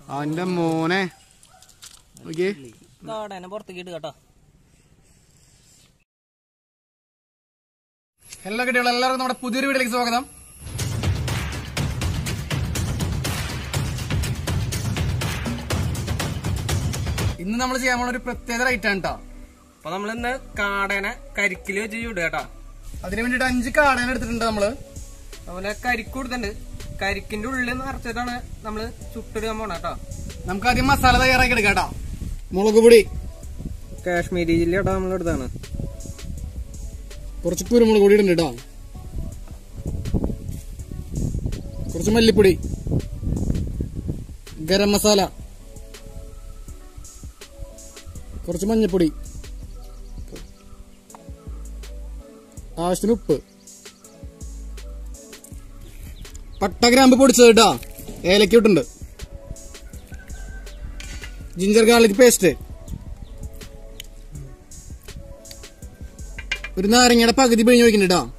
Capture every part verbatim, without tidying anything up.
അവന്റെ മോനെ പുറത്തേക്ക് ഇട്ട് കേട്ടോ. എല്ലാ കുട്ടികളും എല്ലാവർക്കും നമ്മുടെ പുതിയൊരു വീട്ടിലേക്ക് സ്വാഗതം. ഇന്ന് നമ്മൾ ചെയ്യാൻ പോണ ഒരു പ്രത്യേക ഐറ്റം ആണ് കേട്ടോ. അപ്പൊ നമ്മൾ ഇന്ന് കാടേനെ കരിക്കില് വെച്ച് ചൂട് കേട്ടോ. അതിന് വേണ്ടിട്ട് അഞ്ച് കാടേനെ എടുത്തിട്ടുണ്ട് നമ്മള്. അതുപോലെ കരിക്ക് കൊടുത്തിട്ടുണ്ട്. കരിക്കിന്റെ ഉള്ളിൽ നിറച്ചിട്ടാണ് നമ്മള് ചുട്ടിടാൻ പോണ കേട്ടോ. നമുക്ക് ആദ്യം മസാല തയ്യാറാക്കി എടുക്കാം കേട്ടോ. മുളക് പൊടി കാശ്മീരി ചില്ലി കേട്ടോ നമ്മളെടുത്താണ്. കുറച്ച് കുരുമുളക് പൊടി ഇടുന്നുണ്ട് കേട്ടോ. കുറച്ച് മല്ലിപ്പൊടി, ഗരം മസാല, കുറച്ച് മഞ്ഞപ്പൊടി, ആവശ്യത്തിന് ഉപ്പ്, പട്ട ഗ്രാമ്പ് പൊടിച്ചത് കേട്ടോ, ഏലക്ക ഇട്ടുണ്ട്, ജിഞ്ചർ ഗാർലിക് പേസ്റ്റ്, ഒരു നാരങ്ങയുടെ പകുതി പിഴിഞ്ഞ് വയ്ക്കുന്നുണ്ട് കേട്ടോ.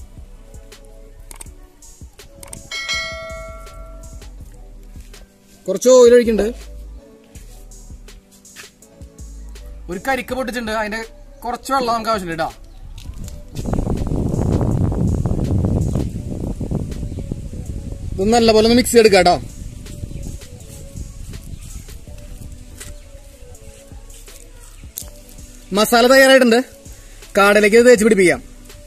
കുറച്ച് ഓയിൽ ഒഴിക്കുന്നുണ്ട്. ഒരു കരിക്ക് പൊട്ടിച്ചിട്ടുണ്ട്. അതിന്റെ കുറച്ച് വെള്ളം നമുക്ക് ആവശ്യമില്ല കേട്ടോ. ഇത് നല്ലപോലെ ഒന്ന് മിക്സ് ചെയ്തെടുക്കാം കേട്ടോ. മസാല തയ്യാറായിട്ടുണ്ട്. കാടയിലേക്ക് തേച്ച് പിടിപ്പിക്കാം.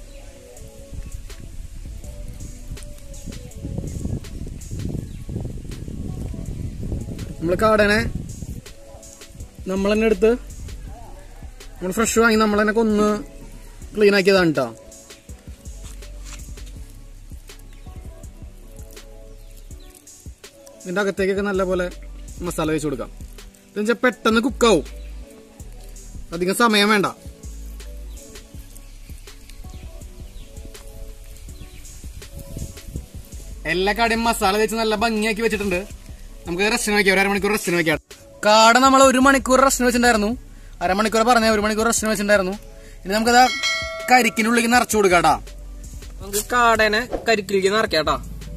നമ്മള് കാടനെ നമ്മൾ തന്നെ എടുത്ത് നമ്മൾ ഫ്രഷ് വാങ്ങി നമ്മൾ തന്നെ കൊന്ന് ക്ലീൻ ആക്കിയതാണ് കേട്ടോ. ഇതിന്റെ അകത്തേക്കൊക്കെ നല്ല പോലെ മസാല വെച്ച് കൊടുക്കാം. ഇതെന്ന് വെച്ചാൽ പെട്ടെന്ന് കുക്കാവും, അധികം സമയം വേണ്ട. എല്ലാ കാടയും മസാല വെച്ച് നല്ല ഭംഗിയാക്കി വെച്ചിട്ടുണ്ട്. നമുക്ക് റെസ്റ്റിന് വെക്കാം. ഒരു അരമണിക്കൂർ റെസ്റ്റിന് വെക്കാം. കാട നമ്മൾ ഒരു മണിക്കൂർ റെസ്റ്റിന് വെച്ചിട്ടുണ്ടായിരുന്നു. അരമണിക്കൂർ പറഞ്ഞ ഒരു മണിക്കൂർ റെസ്റ്റിന് വെച്ചിട്ടുണ്ടായിരുന്നു. ഇനി നമുക്കത് കരിക്കിനുള്ളിലേക്ക് നിറച്ചു കൊടുക്കാട്ടാ. നമുക്ക് കാടനെ കരിക്കിലേക്ക് നിറയ്ക്കാട്ടോ.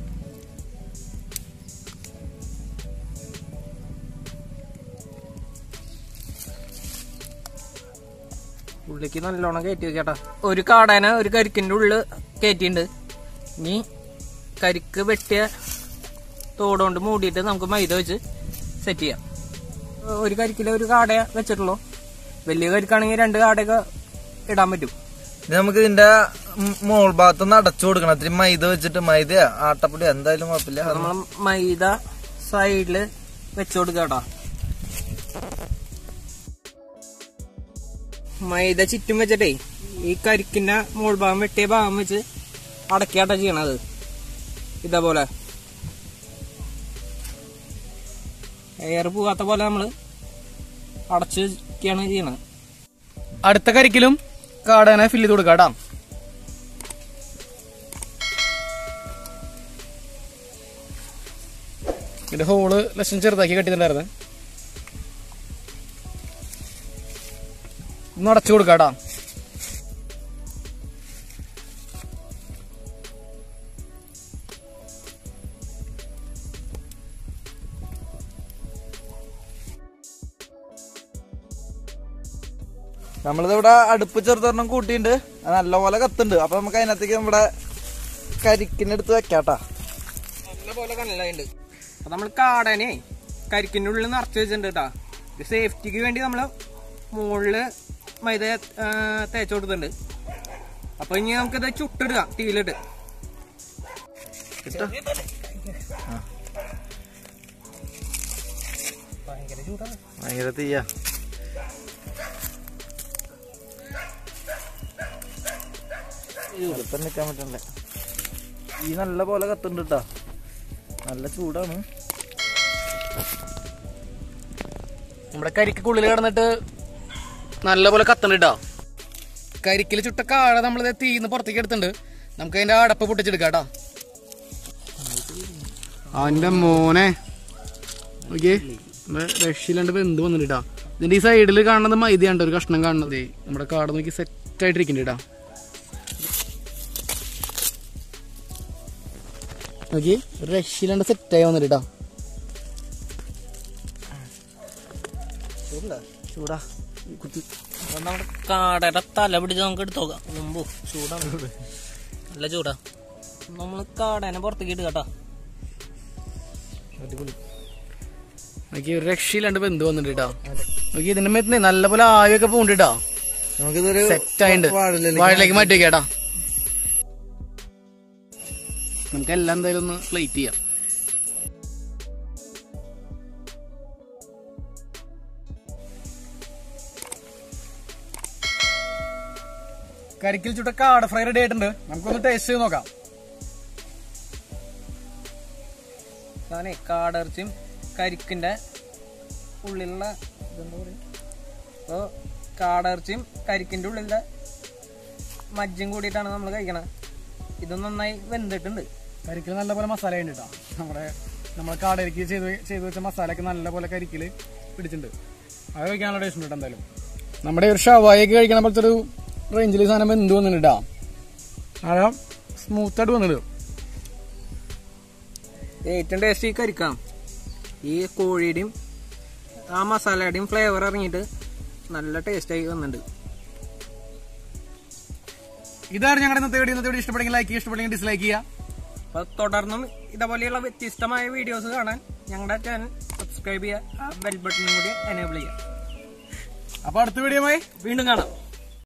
ഉള്ളിലേക്ക് നല്ലോണം കയറ്റി വെക്കാട്ടാ. ഒരു കാടനെ ഒരു കരിക്കിന്റെ ഉള്ളിൽ കയറ്റിണ്ട്. ഇനി കരിക്ക് വെട്ടിയ തോടുകൊണ്ട് മൂടിയിട്ട് നമുക്ക് മൈദ വെച്ച് സെറ്റ് ചെയ്യാം. ഒരു കരിക്കിലെ ഒരു കാട വെച്ചിട്ടുള്ളൂ. വലിയ കരിക്കാണെങ്കിൽ രണ്ട് കാടയൊക്കെ ഇടാൻ പറ്റും. ഇത് നമുക്ക് ഇതിന്റെ മോൾ ഭാഗത്തൊന്ന് അടച്ചു കൊടുക്കണം. അത്ര മൈദ വെച്ചിട്ട്, മൈദ ആട്ടപ്പൊടി എന്തായാലും കുഴപ്പമില്ല. നമ്മൾ മൈദ സൈഡില് വെച്ചു കൊടുക്കാട്ടോ. മൈദ ചുറ്റും വെച്ചിട്ടേ ഈ കരിക്കിന്റെ മോൾ ഭാഗം വെട്ടിയ ഭാഗം വെച്ച് അടക്കിയാട്ടാ ചെയ്യണത്. ഇതേപോലെ എയർ പോവാത്ത പോലെ നമ്മള് അടച്ചാണ് ചെയ്യണത്. അടുത്ത കരിക്കിലും കാടനെ ഫില്ല് ചെയ്ത് കൊടുക്കാം. ഇതിന്റെ ഹോള് ലക്ഷം ചെറുതാക്കി കെട്ടിട്ടുണ്ടായിരുന്നു. ഒന്ന് അടച്ചു കൊടുക്കാട്ടാ. നമ്മളിതിവിടെ അടുപ്പ് ചെറുതൊരെണ്ണം കൂട്ടിയിട്ടുണ്ട്. അത് നല്ലപോലെ കത്തുണ്ട്. അപ്പൊ നമുക്ക് അതിനകത്തേക്ക് നമ്മുടെ കരിക്കിനെടുത്ത് വെക്കാട്ടാ. നല്ലപോലെ കനലുണ്ട്. അപ്പൊ നമ്മൾ കാടനെ കരിക്കിന്റെ ഉള്ളിൽ നിറച്ച് വെച്ചിട്ടുണ്ട് കേട്ടാ. ഇത് സേഫ്റ്റിക്ക് വേണ്ടി നമ്മള് മുകളില് മൈദ തേച്ച് കൊടുത്തിട്ടുണ്ട്. അപ്പൊ ഇനി നമുക്കിത് ചുട്ടിടുക തീയിലിട്ട്. ഭയങ്കര ചൂടാണ്, ഭയങ്കര തീയ. അടുത്ത് നിൽക്കാൻ പറ്റണ്ടേ. ഈ നല്ല പോലെ കത്തുണ്ട് കേട്ടാ. നല്ല ചൂടാണ്. നമ്മുടെ കരിക്കുള്ളിൽ കിടന്നിട്ട് നല്ല പോലെ കത്തണിട്ടാ. കരിക്കിൽ ചുട്ട കാട നമ്മൾ തീന്ന് പുറത്തേക്ക് എടുത്തിട്ടുണ്ട്. നമുക്ക് അതിന്റെ അടപ്പ് പൊട്ടിച്ചെടുക്കാട്ടാ. അവന്റെ മോനെ രക്ഷയില്ലാണ്ട് വെന്ത് വന്നിട്ടാ. ഇതിന്റെ ഈ സൈഡിൽ കാണുന്നത് മൈദയാണ് ഒരു കഷ്ണം കാണുന്നത്. നമ്മുടെ കാട നോക്കി സെറ്റ് ആയിട്ടിരിക്കണ്ടാ. നോക്കി രക്ഷയില്ലാണ്ട് സെറ്റായി വന്നിട്ടാ. ചൂടാ കുത്തി. അപ്പൊ നമ്മുടെ കാടയുടെ തല പിടിച്ച് നമുക്ക് എടുത്തു നോക്കാം. മുമ്പ് ചൂടാണ്, നല്ല ചൂടാ. നമ്മള് കാടേനെ പുറത്തേക്ക് ഇട്ട് കേട്ടാ. അടിപൊളി. നോക്കി ഒരു രക്ഷയില്ലാണ്ട് ബന്ധു വന്നിട്ട് കേട്ടോ. നോക്കി ഇതിന്റെ മേത്ത് നല്ലപോലെ ആവിയൊക്കെ പോണ്ടിട്ടാ. നമുക്കിതൊരു സെറ്റ് ആയിണ്ട്. വാഴയിലേക്ക് മാറ്റി വെക്കാട്ടാ. നമുക്ക് എല്ലാം എന്തായാലും ഒന്ന് പ്ലേറ്റ് ചെയ്യാം. കരിക്കിൽ ചുട്ട കാട ഫ്രൈ റെഡി ആയിട്ടുണ്ട്. നമുക്കൊന്ന് ടേസ്റ്റ് ചെയ്ത് നോക്കാം. ഞാനേ കാടിറച്ചിയും കരിക്കിന്റെ ഉള്ളിലുള്ള ഇതെന്താ പറയുക, അപ്പോൾ കാടിറച്ചിയും കരിക്കിന്റെ ഉള്ളിലുള്ള മജ്ജയും കൂടിയിട്ടാണ് നമ്മൾ കഴിക്കണത്. ഇത് നന്നായി വെന്തിട്ടുണ്ട്. കരിക്കിൽ നല്ലപോലെ മസാല ഉണ്ട് കേട്ടോ. നമ്മുടെ നമ്മളെ കാടരിക്ക് ചെയ്ത് ചെയ്ത് വെച്ച മസാലയൊക്കെ നല്ലപോലെ കരിക്കില് പിടിച്ചിട്ടുണ്ട്. അത് കഴിക്കാനുള്ള ടേസ്റ്റ് ഉണ്ട് എന്തായാലും. നമ്മുടെ ഒരു ഷവായൊക്കെ കഴിക്കണ പോലത്തെ ഒരു റേഞ്ചിൽ സാധനം എന്ത് വന്നിട്ടാ, അതാ സ്മൂത്ത് ആയിട്ട് വന്നിട്ട്. ഏറ്റവും ടേസ്റ്റ് ഈ കരിക്കാം. ഈ കോഴിയുടെയും ആ മസാലയുടെയും ഫ്ലേവർ ഇറങ്ങിയിട്ട് നല്ല ടേസ്റ്റായി വന്നിട്ടുണ്ട്. ഇതാണ് ഞങ്ങളുടെ ഇന്നത്തെ വീഡിയോ. ഇന്നത്തെ വീഡിയോ ഇഷ്ടപ്പെടുമെങ്കിൽ ലൈക്ക് ചെയ്യുക, ഇഷ്ടപ്പെടുമെങ്കിൽ ഡിസ്ലൈക്ക് ചെയ്യുക. അപ്പൊ തുടർന്നും ഇതേപോലെയുള്ള വ്യത്യസ്തമായ വീഡിയോസ് കാണാൻ ഞങ്ങളുടെ ചാനൽ സബ്സ്ക്രൈബ് ചെയ്യുക, ആ ബെൽ ബട്ടണും കൂടി എനേബിൾ ചെയ്യുക. അപ്പൊ അടുത്ത വീഡിയോയുമായി വീണ്ടും കാണാം.